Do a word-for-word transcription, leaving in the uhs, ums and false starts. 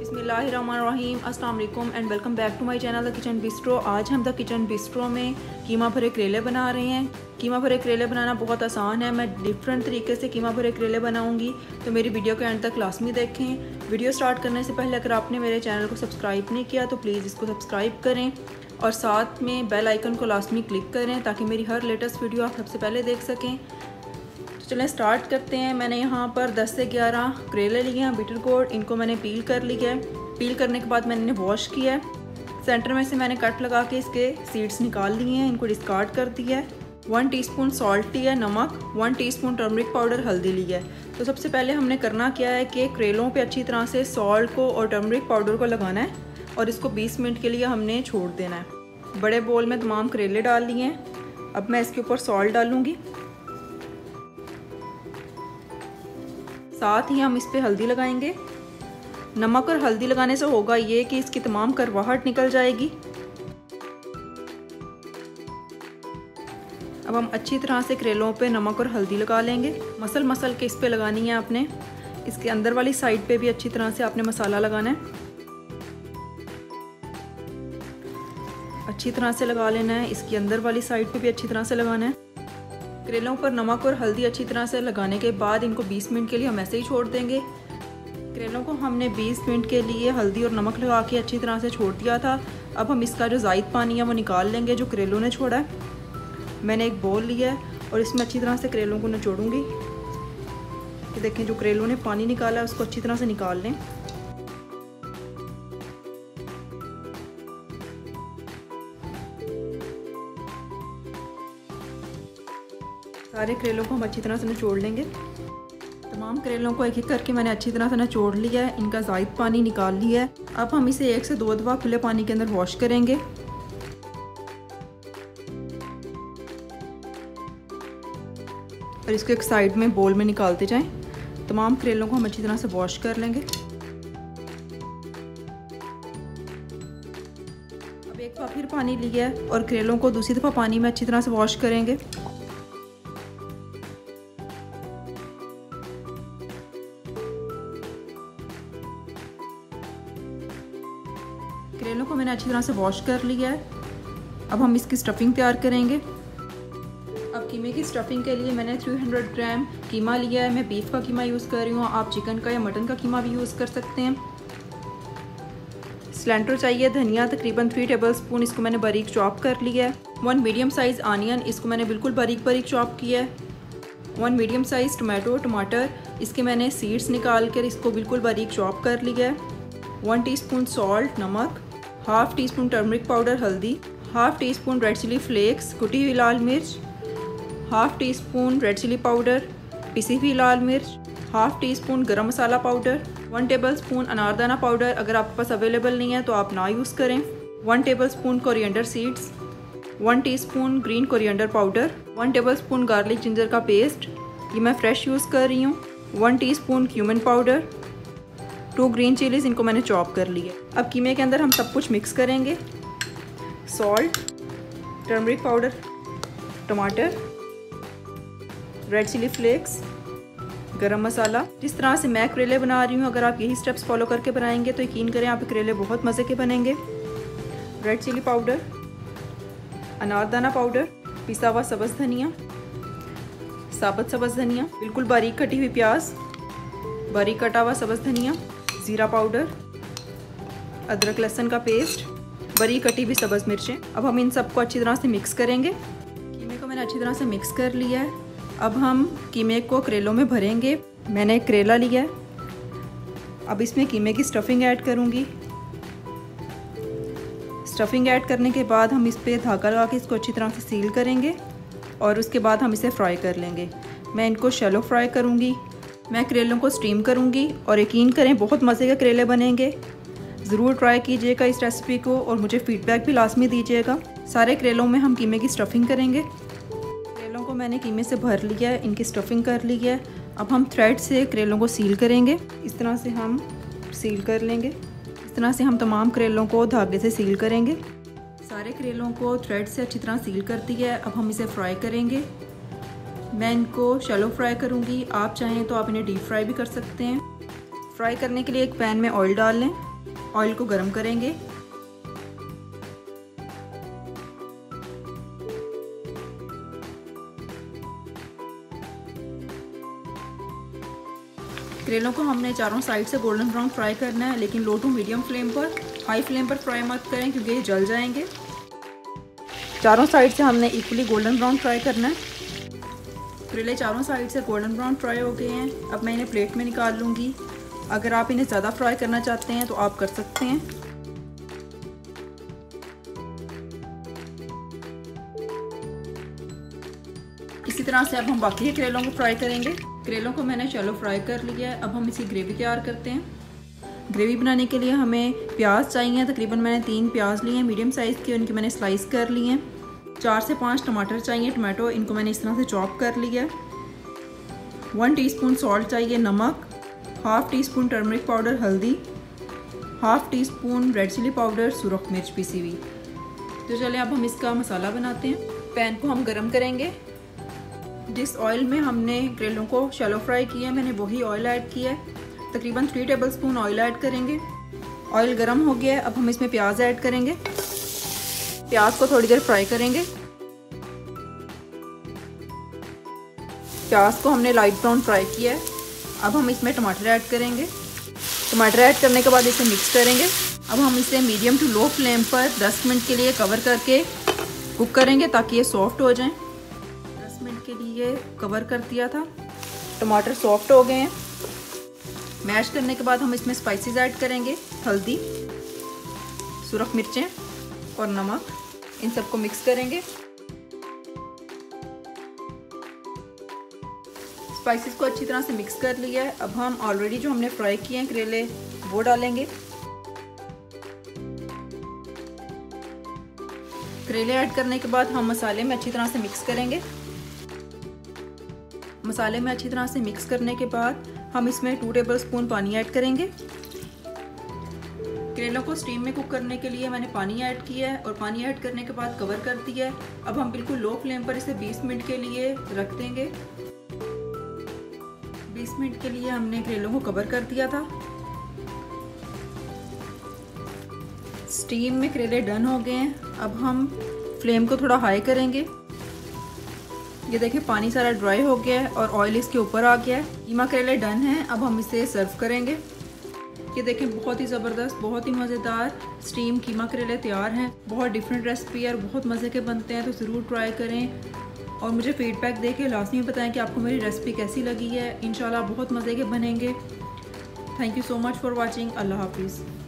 बिस्मिल्लाहिर्रहमानिर्रहीम, अस्सलाम वालेकुम and welcome back to my channel the kitchen bistro. आज हम द किचन बिस्ट्रो में कीमा भरे करेले बना रहे हैं। कीमा भरे करेले बनाना बहुत आसान है। मैं डिफरेंट तरीके से कीमा भरे करेले बनाऊंगी, तो मेरी वीडियो के एंड तक लाजमी देखें। वीडियो स्टार्ट करने से पहले अगर आपने मेरे चैनल को सब्सक्राइब नहीं किया तो प्लीज़ इसको सब्सक्राइब करें और साथ में बेल आइकन को लाजमी क्लिक करें ताकि मेरी हर लेटेस्ट वीडियो आप सबसे पहले देख सकें। चलें स्टार्ट करते हैं। मैंने यहाँ पर दस से ग्यारह करेले लिए हैं बिटर गोर्ड। इनको मैंने पील कर लिया है। पील करने के बाद मैंने वॉश किया है। सेंटर में से मैंने कट लगा के इसके सीड्स निकाल लिए हैं, इनको डिस्कार्ड कर दिया है। वन टीस्पून सॉल्ट लिया है, नमक, वन टीस्पून टर्मरिक पाउडर, हल्दी लिया है। तो सबसे पहले हमने करना क्या है कि करेलों पे अच्छी तरह से सॉल्ट को और टर्मरिक पाउडर को लगाना है और इसको बीस मिनट के लिए हमने छोड़ देना है। बड़े बोल में तमाम करेले डाल लिए हैं। अब मैं इसके ऊपर सॉल्ट डालूँगी, साथ ही हम इस पर हल्दी लगाएंगे। नमक और हल्दी लगाने से होगा ये कि इसकी तमाम करवाहट निकल जाएगी। अब हम अच्छी तरह से करेलों पे नमक और हल्दी लगा लेंगे। मसल मसल के इस पे लगानी है आपने। इसके अंदर वाली साइड पे भी अच्छी तरह से आपने मसाला लगाना है। अच्छी तरह से लगा लेना है। इसकी अंदर वाली साइड पे भी अच्छी तरह से लगाना है। करेलों पर नमक और हल्दी अच्छी तरह से लगाने के बाद इनको बीस मिनट के लिए हम ऐसे ही छोड़ देंगे। करेलों को हमने बीस मिनट के लिए हल्दी और नमक लगा के अच्छी तरह से छोड़ दिया था। अब हम इसका जो ज़ायद पानी है वो निकाल लेंगे जो करेलों ने छोड़ा है। मैंने एक बोल लिया है और इसमें अच्छी तरह से करेलों को निचोड़ूंगी। ये देखें, जो करेलों ने पानी निकाला है उसको अच्छी तरह से निकाल लें। सारे करेलों को हम अच्छी तरह से निचोड़ लेंगे। तमाम करेलों को एक एक करके मैंने अच्छी तरह से निचोड़ लिया है। इनका ज़ायद पानी निकाल लिया है। अब हम इसे एक से दो दफ़ा खुले पानी के अंदर वॉश करेंगे। और इसको एक साइड में बोल में निकालते जाएं। तमाम करेलों को हम अच्छी तरह से वॉश कर लेंगे। अब एक दफ़ा फिर पानी लिया है और करेलों को दूसरी दफ़ा पानी में अच्छी तरह से वॉश करेंगे। करेलों को मैंने अच्छी तरह से वॉश कर लिया है। अब हम इसकी स्टफिंग तैयार करेंगे। अब कीमे की स्टफिंग के लिए मैंने तीन सौ ग्राम कीमा लिया है। मैं बीफ का कीमा यूज़ कर रही हूँ, आप चिकन का या मटन का कीमा भी यूज़ कर सकते हैं। cilantro चाहिए, धनिया तकरीबन थ्री टेबल स्पून, इसको मैंने बारीक चॉप कर लिया है। वन मीडियम साइज़ आनियन, इसको मैंने बिल्कुल बारीक बारीक चॉप किया है। वन मीडियम साइज़ टमाटो टमाटर, इसके मैंने सीड्स निकाल कर इसको बिल्कुल बारीक चॉप कर लिया है। वन टीस्पून सॉल्ट, नमक, half tea spoon turmeric powder, हल्दी, half tea spoon red chili flakes, कुटी हुई लाल मिर्च, half tea spoon red chili powder, पिसी हुई लाल मिर्च, half tea spoon garam masala powder, one tablespoon anardana powder, अगर आपके पास अवेलेबल नहीं है तो आप ना यूज़ करें, one tablespoon coriander seeds, one teaspoon green coriander powder, one tablespoon garlic ginger का पेस्ट, ये मैं फ़्रेश यूज़ कर रही हूँ, one teaspoon cumin powder, two green chilies, इनको मैंने चॉप कर लिए। अब कीमे के अंदर हम सब कुछ मिक्स करेंगे। सॉल्ट, टर्मरिक पाउडर, टमाटर, red chili flakes, garam masala. जिस तरह से मैं करेले बना रही हूँ, अगर आप यही स्टेप्स फॉलो करके बनाएंगे तो यकीन करें आपके करेले बहुत मज़े के बनेंगे। Red chili powder, anardana powder, पिसा हुआ सब्ज़ धनिया, साबुत सब्ज़ धनिया, बिल्कुल बारीक कटी हुई प्याज, बारीक कटा हुआ सब्ज़ धनिया, ज़ीरा पाउडर, अदरक लहसुन का पेस्ट, बारीक कटी हुई सब्ज़ मिर्चें। अब हम इन सबको अच्छी तरह से मिक्स करेंगे। कीमे को मैंने अच्छी तरह से मिक्स कर लिया है। अब हम कीमे को करेलों में भरेंगे। मैंने एक करेला लिया है। अब इसमें कीमे की स्टफिंग ऐड करूँगी। स्टफिंग ऐड करने के बाद हम इस पर धागा लगा के इसको अच्छी तरह से सील करेंगे और उसके बाद हम इसे फ्राई कर लेंगे। मैं इनको शैलो फ्राई करूँगी। मैं करेलों को स्टीम करूँगी और यकीन करें बहुत मज़े के करेले बनेंगे। ज़रूर ट्राई कीजिएगा इस रेसिपी को और मुझे फ़ीडबैक भी लाजमी दीजिएगा। सारे करेलों में हम कीमे की स्टफिंग करेंगे। करेलों को मैंने कीमे से भर लिया है, इनकी स्टफिंग कर ली है। अब हम थ्रेड से करेलों को सील करेंगे। इस तरह से हम सील कर लेंगे। इस तरह से हम तमाम करेलों को धागे से सील करेंगे। सारे करेलों को थ्रेड से अच्छी तरह सील कर दिया है। अब हम इसे फ्राई करेंगे। मैं इनको शैलो फ्राई करूँगी, आप चाहें तो आप इन्हें डीप फ्राई भी कर सकते हैं। फ्राई करने के लिए एक पैन में ऑयल डाल लें। ऑयल को गर्म करेंगे। करेलों को हमने चारों साइड से गोल्डन ब्राउन फ्राई करना है, लेकिन लो टू मीडियम फ्लेम पर, हाई फ्लेम पर फ्राई मत करें क्योंकि ये जल जाएंगे। चारों साइड से हमने इक्वली गोल्डन ब्राउन फ्राई करना है। करेले चारों साइड से गोल्डन ब्राउन फ्राई हो गए हैं। अब मैं इन्हें प्लेट में निकाल लूँगी। अगर आप इन्हें ज़्यादा फ्राई करना चाहते हैं तो आप कर सकते हैं। इसी तरह से अब हम बाकी के करेलों को फ्राई करेंगे। करेलों को मैंने शैलो फ्राई कर लिया है। अब हम इसकी ग्रेवी तैयार करते हैं। ग्रेवी बनाने के लिए हमें प्याज चाहिए। तकरीबन मैंने तीन प्याज लिए हैं मीडियम साइज़ के, उनकी मैंने स्लाइस कर लिए हैं। चार से पाँच टमाटर चाहिए, टमाटो, इनको मैंने इस तरह से चॉप कर लिया है। वन टीस्पून सॉल्ट चाहिए, नमक, half tea spoon turmeric powder हल्दी, half tea spoon red chili powder सुरख मिर्च पीसी हुई। तो चलिए अब हम इसका मसाला बनाते हैं। पैन को हम गरम करेंगे। जिस ऑयल में हमने करेलों को शैलो फ्राई किया है मैंने वही ऑयल ऐड किया है। तकरीबन three tablespoon oil add करेंगे। ऑयल गरम हो गया है। अब हम इसमें प्याज ऐड करेंगे। प्याज को थोड़ी देर फ्राई करेंगे। प्याज को हमने लाइट ब्राउन फ्राई किया है। अब हम इसमें टमाटर ऐड करेंगे। टमाटर ऐड करने के बाद इसे मिक्स करेंगे। अब हम इसे मीडियम टू लो फ्लेम पर दस मिनट के लिए कवर करके कुक करेंगे ताकि ये सॉफ्ट हो जाएं। दस मिनट के लिए कवर कर दिया था। टमाटर सॉफ्ट हो गए हैं। मैश करने के बाद हम इसमें स्पाइसेस ऐड करेंगे। हल्दी, सुरख मिर्चें और नमक, इन सबको मिक्स करेंगे। स्पाइसेस को अच्छी तरह से मिक्स कर लिया है। अब हम ऑलरेडी जो हमने फ्राई किए हैं करेले वो डालेंगे। करेले ऐड करने के बाद हम मसाले में अच्छी तरह से मिक्स करेंगे। मसाले में अच्छी तरह से मिक्स करने के बाद हम इसमें टू टेबल स्पून पानी ऐड करेंगे। करेलों को स्टीम में कुक करने के लिए मैंने पानी ऐड किया है और पानी ऐड करने के बाद कवर कर दिया है। अब हम बिल्कुल लो फ्लेम पर इसे बीस मिनट के लिए रख देंगे। बीस मिनट के लिए हमने करेलों को कवर कर दिया था। स्टीम में करेले डन हो गए हैं। अब हम फ्लेम को थोड़ा हाई करेंगे। ये देखिए पानी सारा ड्राई हो गया है और ऑयल इसके ऊपर आ गया है। कीमा करेले डन है। अब हम इसे सर्व करेंगे। ये देखें बहुत ही ज़बरदस्त, बहुत ही मज़ेदार स्टीम कीमा करेले तैयार हैं। बहुत डिफरेंट रेसिपी है और बहुत मज़े के बनते हैं, तो ज़रूर ट्राई करें और मुझे फीडबैक दे के लाजमी बताएं कि आपको मेरी रेसिपी कैसी लगी है। इंशाल्लाह बहुत मज़े के बनेंगे। Thank you so much for watching. अल्लाह हाफिज़।